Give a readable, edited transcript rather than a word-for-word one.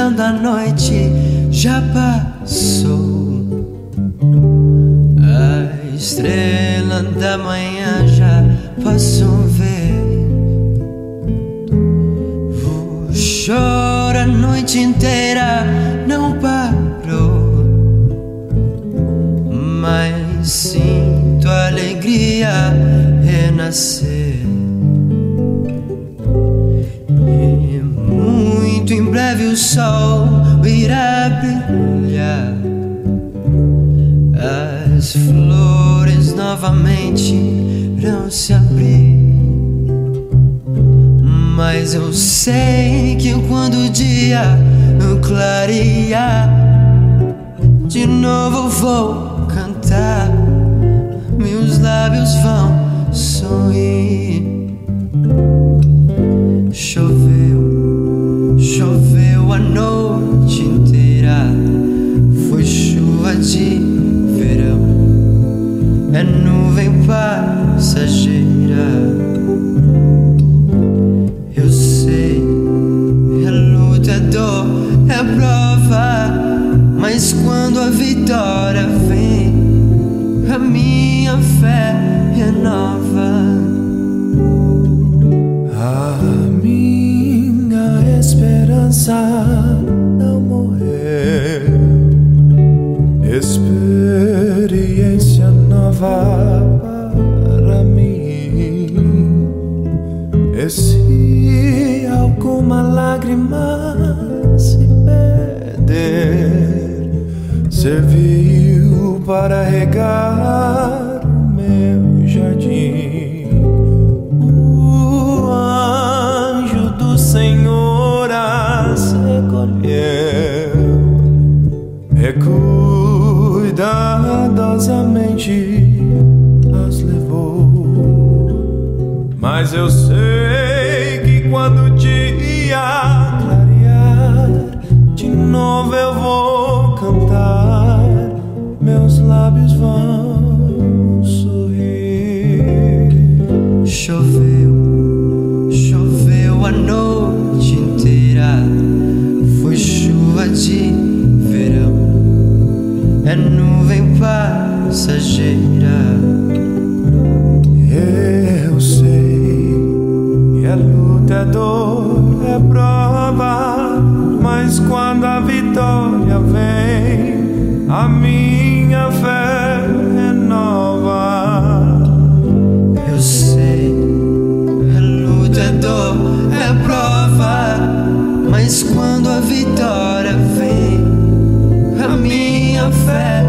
chorando, a noite já passou. A estrela da manhã já posso ver. Vou chorar a noite inteira, não parou, mas sinto a alegria renascer. E muito em breve o sol irá brilhar, as flores novamente irão se abrir. Mas eu sei que quando o dia clarear, de novo vou cantar, meus lábios vão sorrir. Choveu, choveu a noite inteira, foi chuva de verão, é nuvem passageira. Eu sei, é luta, é dor, é prova, mas quando a vitória vem, a minha fé renova. A minha esperança não morreu, experiência nova para mim. E se alguma lágrima se perder, serviu para regar o meu jardim. O anjo do Senhor as recolheu e cuidadosamente as levou. Mas eu sei que quando o dia clarear, de novo eu vou cantar, meus lábios vão sorrir. Choveu, choveu a noite inteira, foi chuva de verão, é nuvem passageira. Eu sei, é luta, é dor, é prova, mas quando a vitória vem, a minha fé renova. Eu sei, é luta, é dor, é prova, mas quando a vitória vem, a minha fé